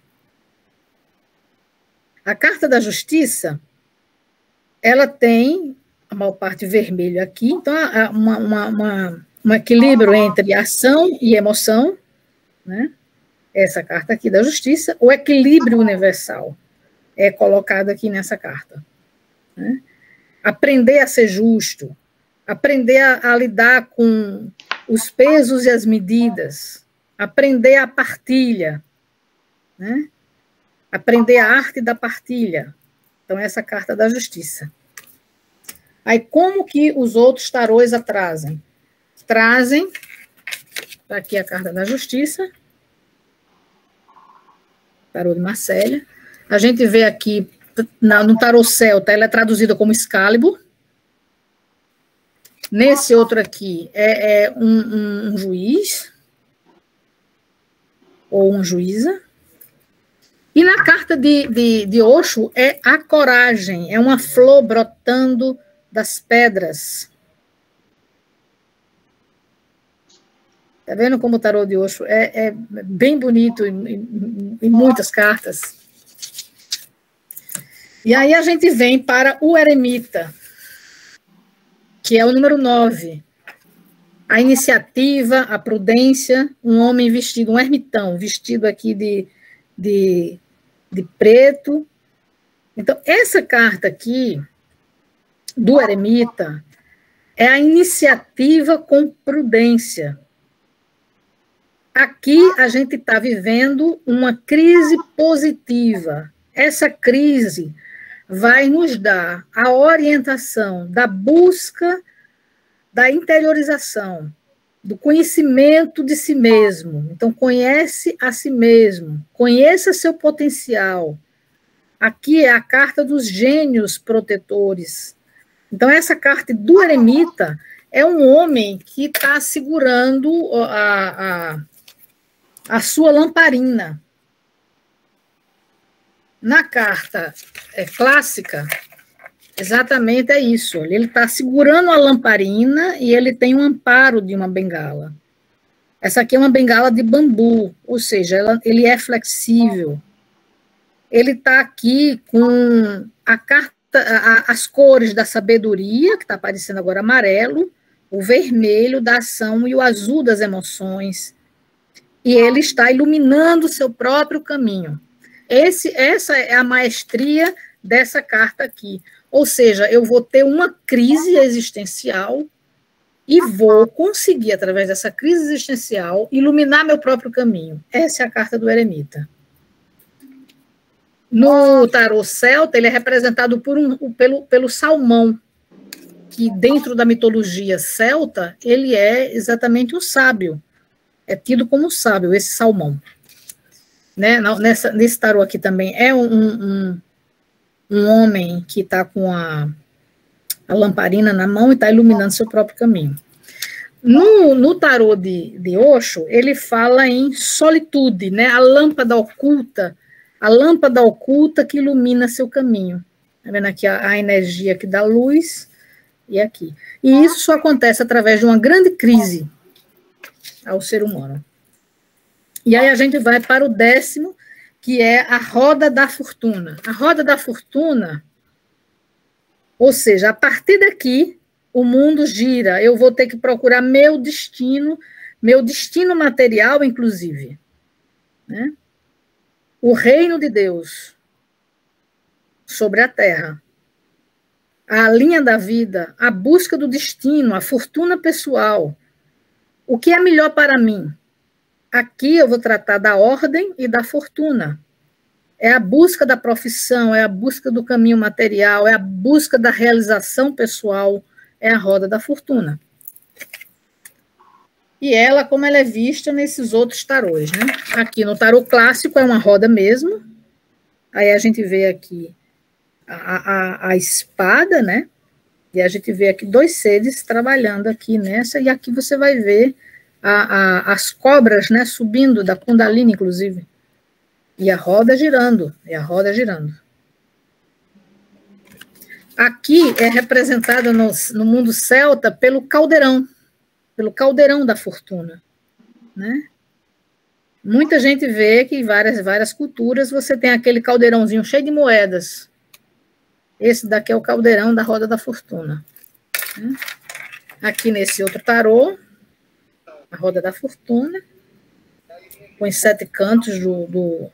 A carta da justiça, ela tem a maior parte vermelho aqui, então um equilíbrio entre ação e emoção, né? Essa carta aqui da justiça, o equilíbrio universal é colocado aqui nessa carta. Né? Aprender a ser justo, aprender a lidar com os pesos e as medidas, aprender a partilha, né? Aprender a arte da partilha. Então, essa carta da justiça. Aí, como que os outros tarôs trazem? Tá aqui a carta da justiça, tarô de Marcélia. A gente vê aqui, no tarô celta, ela é traduzida como Excalibur. Nesse outro aqui, é um juiz, ou uma juíza. E na carta de Osho, é a coragem, é uma flor brotando das pedras. Está vendo como o tarô de Osho é bem bonito em muitas cartas? E aí a gente vem para o eremita, que é o número 9. A iniciativa, a prudência, um homem vestido, um ermitão, vestido aqui de preto. Então, essa carta aqui, do eremita, é a iniciativa com prudência. Aqui a gente está vivendo uma crise positiva. Essa crise vai nos dar a orientação da busca da interiorização, do conhecimento de si mesmo. Então, conhece a si mesmo, conheça seu potencial. Aqui é a carta dos gênios protetores. Então, essa carta do eremita é um homem que está segurando a sua lamparina. Na carta clássica, exatamente é isso. Ele está segurando a lamparina e ele tem um amparo de uma bengala. Essa aqui é uma bengala de bambu, ou seja, ele é flexível. Ele está aqui com a carta, as cores da sabedoria, que está aparecendo agora amarelo, o vermelho da ação e o azul das emoções. E ele está iluminando o seu próprio caminho. Essa é a maestria dessa carta aqui. Ou seja, eu vou ter uma crise existencial e vou conseguir, através dessa crise existencial, iluminar meu próprio caminho. Essa é a carta do eremita. No tarô celta, ele é representado pelo salmão, que dentro da mitologia celta, ele é exatamente um sábio. É tido como sábio, esse salmão. Né? Nesse tarô aqui também é um homem que está com a lamparina na mão e está iluminando seu próprio caminho. No tarô de Osho, ele fala em solitude, né? A lâmpada oculta que ilumina seu caminho. Tá vendo aqui a energia aqui da luz e aqui. E isso só acontece através de uma grande crise ao ser humano. E aí a gente vai para o 10º, que é a roda da fortuna. A roda da fortuna, ou seja, a partir daqui, o mundo gira, eu vou ter que procurar meu destino material, inclusive. Né? o reino de Deus sobre a terra, a linha da vida, a busca do destino, a fortuna pessoal. O que é melhor para mim? Aqui eu vou tratar da ordem e da fortuna. É a busca da profissão, é a busca do caminho material, é a busca da realização pessoal, é a roda da fortuna. E ela, como ela é vista nesses outros tarôs, né? Aqui no tarô clássico é uma roda mesmo. Aí a gente vê aqui a espada, né? E a gente vê aqui dois seres trabalhando aqui nessa, e aqui você vai ver as cobras, né, subindo da Kundalini, inclusive. E a roda girando, Aqui é representada no mundo celta pelo caldeirão da fortuna, né? Muita gente vê que em várias culturas você tem aquele caldeirãozinho cheio de moedas. Esse daqui é o caldeirão da roda da fortuna. Aqui nesse outro tarô, a roda da fortuna, com os 7 cantos do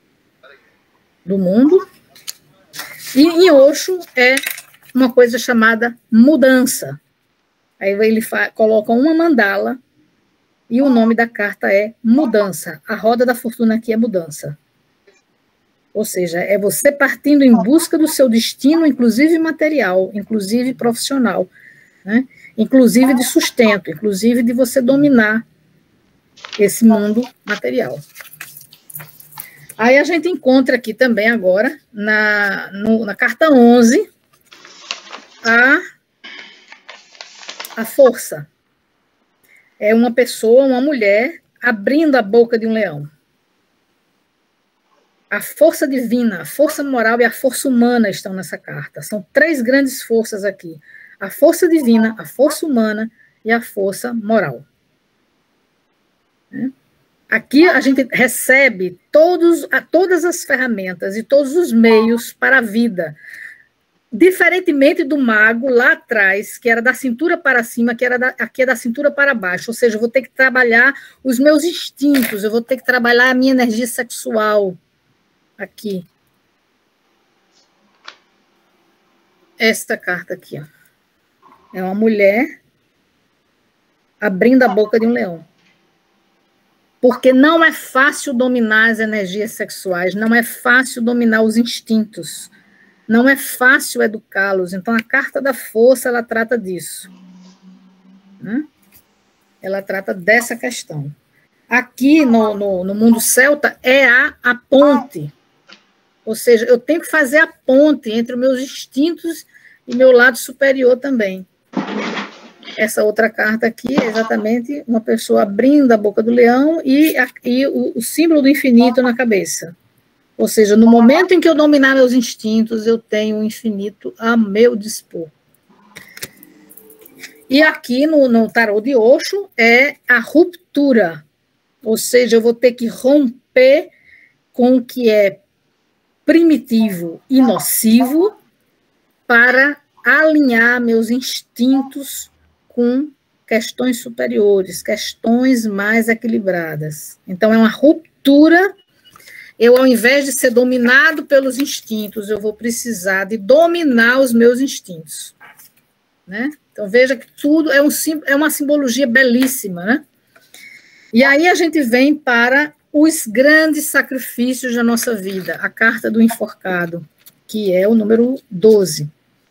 mundo. E em Osho é uma coisa chamada mudança. Aí ele coloca uma mandala e o nome da carta é mudança. A roda da fortuna aqui é mudança. Ou seja, é você partindo em busca do seu destino, inclusive material, inclusive profissional, né? Inclusive de sustento, inclusive de você dominar esse mundo material. Aí a gente encontra aqui também agora, na carta 11, a força. É uma pessoa, uma mulher, abrindo a boca de um leão. A força divina, a força moral e a força humana estão nessa carta. São 3 grandes forças aqui. A força divina, a força humana e a força moral. Aqui a gente recebe todas as ferramentas e todos os meios para a vida. Diferentemente do mago lá atrás, que era da cintura para cima, aqui é da cintura para baixo. Ou seja, eu vou ter que trabalhar os meus instintos, eu vou ter que trabalhar a minha energia sexual. Aqui. Esta carta aqui, ó. É uma mulher abrindo a boca de um leão. Porque não é fácil dominar as energias sexuais, não é fácil dominar os instintos, não é fácil educá-los. Então, a carta da força, ela trata disso. Né? Ela trata dessa questão. Aqui, no mundo celta, é a ponte. Ou seja, eu tenho que fazer a ponte entre os meus instintos e meu lado superior também. Essa outra carta aqui é exatamente uma pessoa abrindo a boca do leão e o símbolo do infinito na cabeça. Ou seja, no momento em que eu dominar meus instintos, eu tenho o infinito a meu dispor. E aqui no tarô de Osho é a ruptura. Ou seja, eu vou ter que romper com o que é primitivo e nocivo para alinhar meus instintos com questões superiores, questões mais equilibradas. Então, é uma ruptura. Eu, ao invés de ser dominado pelos instintos, eu vou precisar de dominar os meus instintos. Né? Então, veja que tudo é uma simbologia belíssima. Né? E aí a gente vem para os grandes sacrifícios da nossa vida, a carta do enforcado, que é o número 12.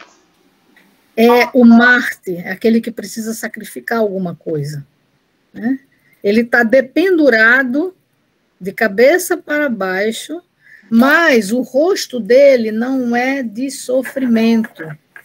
É o Marte, é aquele que precisa sacrificar alguma coisa. Né? Ele está dependurado de cabeça para baixo, mas o rosto dele não é de sofrimento.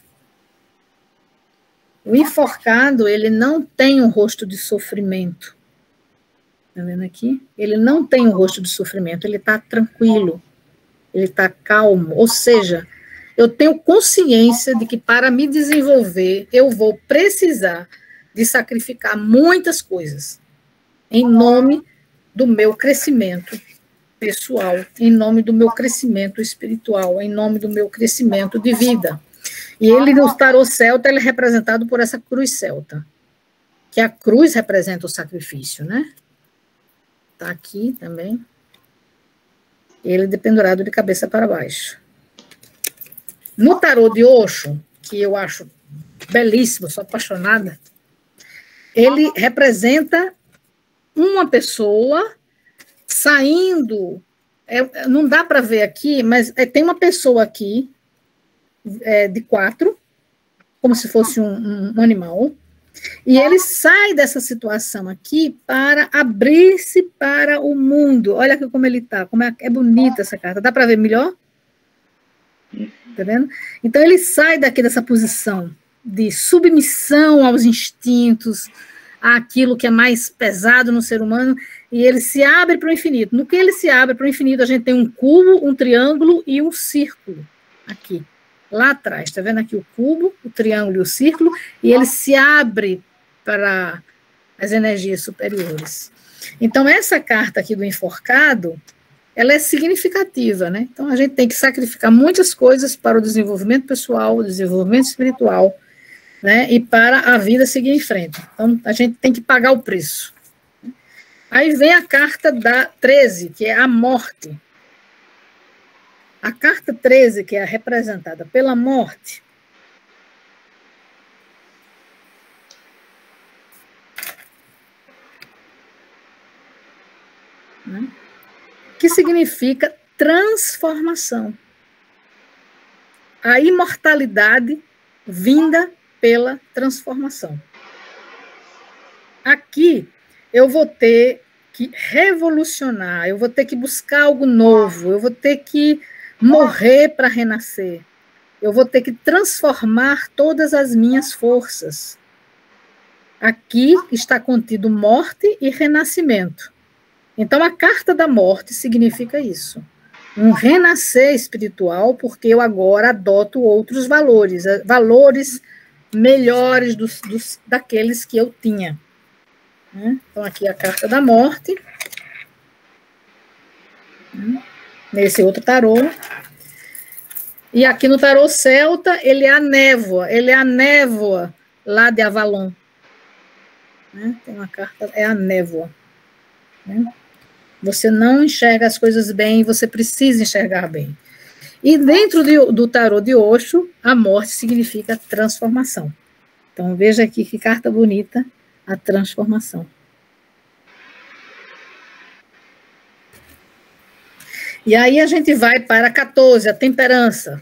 O enforcado, ele não tem um rosto de sofrimento. Está vendo aqui? Ele não tem um rosto de sofrimento, ele está tranquilo, ele está calmo. Ou seja, eu tenho consciência de que para me desenvolver, eu vou precisar de sacrificar muitas coisas em nome do meu crescimento pessoal, em nome do meu crescimento espiritual, em nome do meu crescimento de vida. E ele, no tarô celta, ele é representado por essa cruz celta, que a cruz representa o sacrifício, né? Está aqui também. ele dependurado de cabeça para baixo. No tarô de Osho, que eu acho belíssimo, sou apaixonada, ele representa uma pessoa saindo, não dá para ver aqui, mas tem uma pessoa aqui, de 4, como se fosse um animal, e ele sai dessa situação aqui para abrir-se para o mundo. Olha aqui como ele está, como é bonita essa carta. Dá para ver melhor? Tá vendo? Então ele sai daqui dessa posição de submissão aos instintos, àquilo que é mais pesado no ser humano, e ele se abre para o infinito. No que ele se abre para o infinito, a gente tem um cubo, um triângulo e um círculo aqui. Lá atrás, está vendo aqui o cubo, o triângulo e o círculo, e ele se abre para as energias superiores. Então, essa carta aqui do enforcado, ela é significativa, né? Então, a gente tem que sacrificar muitas coisas para o desenvolvimento pessoal, o desenvolvimento espiritual, né? E para a vida seguir em frente. Então, a gente tem que pagar o preço. Aí vem a carta da 13, que é a morte. A carta 13, que é representada pela morte, né, que significa transformação. A imortalidade vinda pela transformação. Aqui eu vou ter que revolucionar, eu vou ter que buscar algo novo, eu vou ter que morrer para renascer. Eu vou ter que transformar todas as minhas forças. Aqui está contido morte e renascimento. Então, a carta da morte significa isso. Um renascer espiritual, porque eu agora adoto outros valores, valores melhores daqueles que eu tinha. Então, aqui a carta da morte. Nesse outro tarô. E aqui no tarô celta, ele é a névoa lá de Avalon. Tem uma carta, é a névoa. Você não enxerga as coisas bem, você precisa enxergar bem. E dentro do tarô de Osho, a morte significa transformação. Então, veja aqui que carta bonita, a transformação. E aí a gente vai para a 14, a temperança.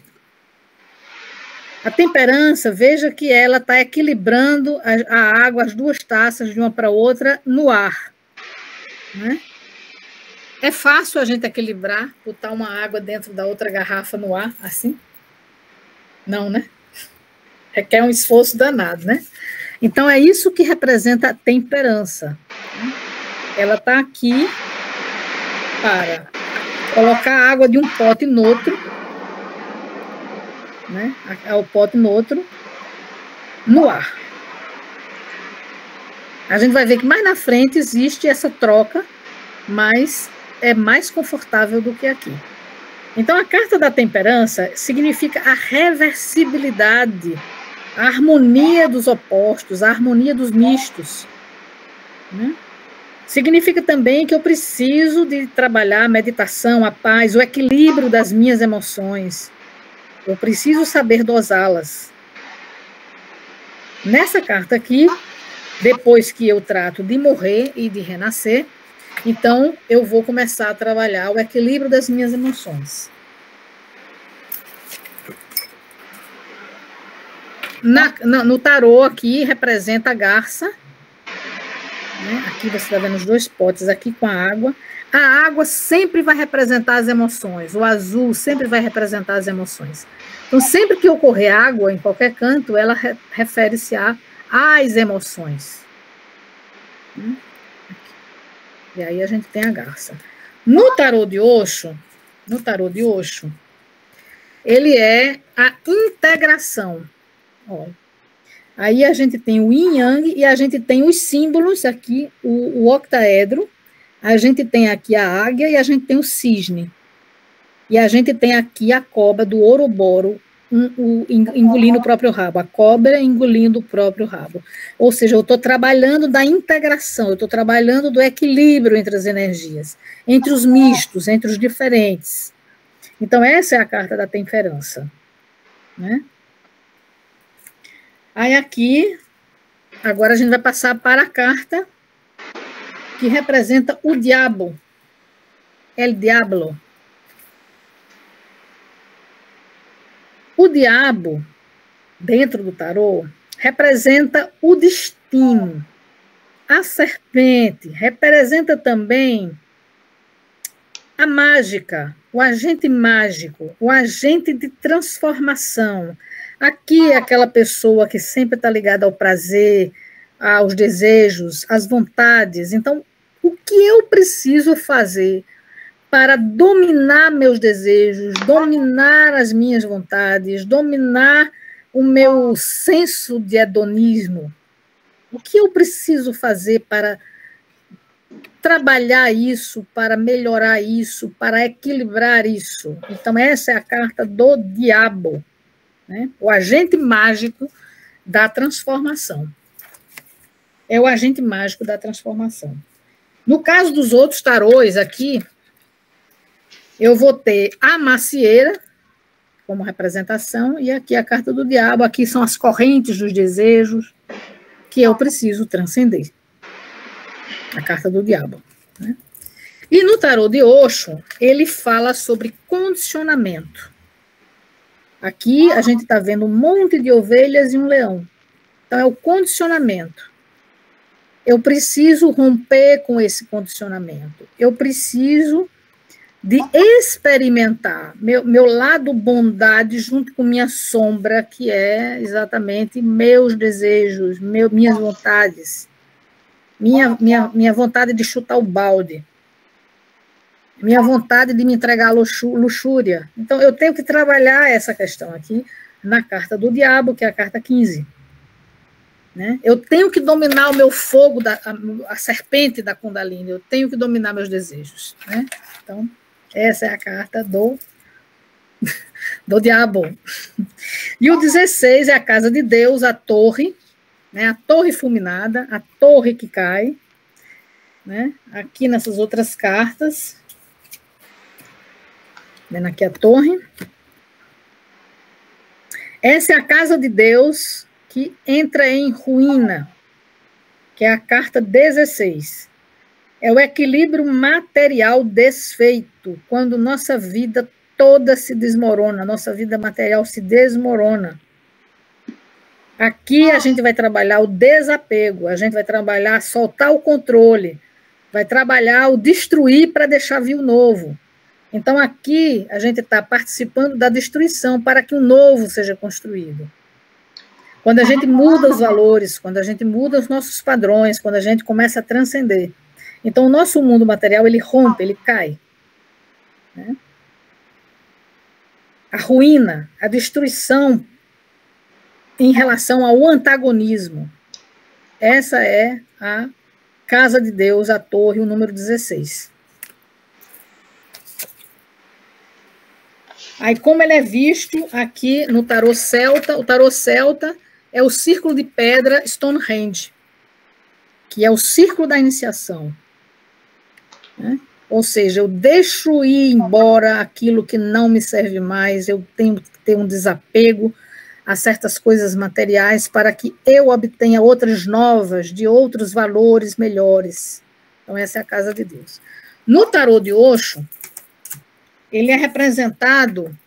A temperança, veja que ela está equilibrando a água, as duas taças de uma para outra no ar. Né? É fácil a gente equilibrar, botar uma água dentro da outra garrafa no ar, assim? Não, né? Requer um esforço danado, né? Então, é isso que representa a temperança. Ela está aqui para colocar a água de um pote no outro, né? O pote no outro, no ar. A gente vai ver que mais na frente existe essa troca, mas é mais confortável do que aqui. Então, a carta da temperança significa a reversibilidade, a harmonia dos opostos, a harmonia dos mistos. Né? Significa também que eu preciso de trabalhar a meditação, a paz, o equilíbrio das minhas emoções. Eu preciso saber dosá-las. Nessa carta aqui, depois que eu trato de morrer e de renascer, então eu vou começar a trabalhar o equilíbrio das minhas emoções. No tarô aqui representa a garça. Né? Aqui você está vendo os dois potes aqui com a água. A água sempre vai representar as emoções. O azul sempre vai representar as emoções. Então, sempre que ocorrer água em qualquer canto, ela refere-se às emoções. E aí a gente tem a garça. No tarô de Osho, ele é a integração. Ó. Aí a gente tem o yin yang e a gente tem os símbolos aqui, o octaedro, a gente tem aqui a águia e a gente tem o cisne. E a gente tem aqui a cobra do Ouroboro, engolindo o próprio rabo, a cobra engolindo o próprio rabo. Ou seja, eu estou trabalhando da integração, eu estou trabalhando do equilíbrio entre as energias, entre os mistos, entre os diferentes. Então, essa é a carta da temperança, né? Aí aqui, agora a gente vai passar para a carta que representa o diabo, El Diablo. O diabo, dentro do tarô, representa o destino. A serpente representa também a mágica, o agente mágico, o agente de transformação. Aqui é aquela pessoa que sempre está ligada ao prazer, aos desejos, às vontades. Então, o que eu preciso fazer para dominar meus desejos, dominar as minhas vontades, dominar o meu senso de hedonismo? O que eu preciso fazer para trabalhar isso, para melhorar isso, para equilibrar isso? Então, essa é a carta do diabo, né? O agente mágico da transformação. É o agente mágico da transformação. No caso dos outros tarôs aqui, eu vou ter a macieira como representação, e aqui a carta do diabo, aqui são as correntes dos desejos que eu preciso transcender. A carta do diabo, né? E no tarô de Osho, ele fala sobre condicionamento. Aqui a gente está vendo um monte de ovelhas e um leão. Então é o condicionamento. Eu preciso romper com esse condicionamento. Eu preciso de experimentar meu lado bondade junto com minha sombra, que é exatamente meus desejos, minhas vontades, minha vontade de chutar o balde, minha vontade de me entregar à luxúria. Então, eu tenho que trabalhar essa questão aqui na carta do diabo, que é a carta 15. Né? Eu tenho que dominar o meu fogo, a serpente da Kundalini, eu tenho que dominar meus desejos. Né? Então, essa é a carta do diabo. E o 16 é a casa de Deus, a torre, né? A torre fulminada, a torre que cai. Né? Aqui nessas outras cartas, vendo aqui a torre. Essa é a casa de Deus que entra em ruína, que é a carta 16. É o equilíbrio material desfeito, quando nossa vida toda se desmorona, nossa vida material se desmorona. Aqui a gente vai trabalhar o desapego, a gente vai trabalhar soltar o controle, vai trabalhar o destruir para deixar vir o novo. Então aqui a gente está participando da destruição para que o novo seja construído. Quando a gente muda os valores, quando a gente muda os nossos padrões, quando a gente começa a transcender. Então, o nosso mundo material, ele rompe, ele cai. Né? A ruína, a destruição em relação ao antagonismo. Essa é a casa de Deus, a torre, o número 16. Aí, como ele é visto aqui no tarô celta, o tarô celta é o círculo de pedra Stonehenge, que é o círculo da iniciação. Né? Ou seja, eu deixo ir embora aquilo que não me serve mais, eu tenho que ter um desapego a certas coisas materiais para que eu obtenha outras novas, de outros valores melhores. Então, essa é a casa de Deus. No tarô de Osho, ele é representado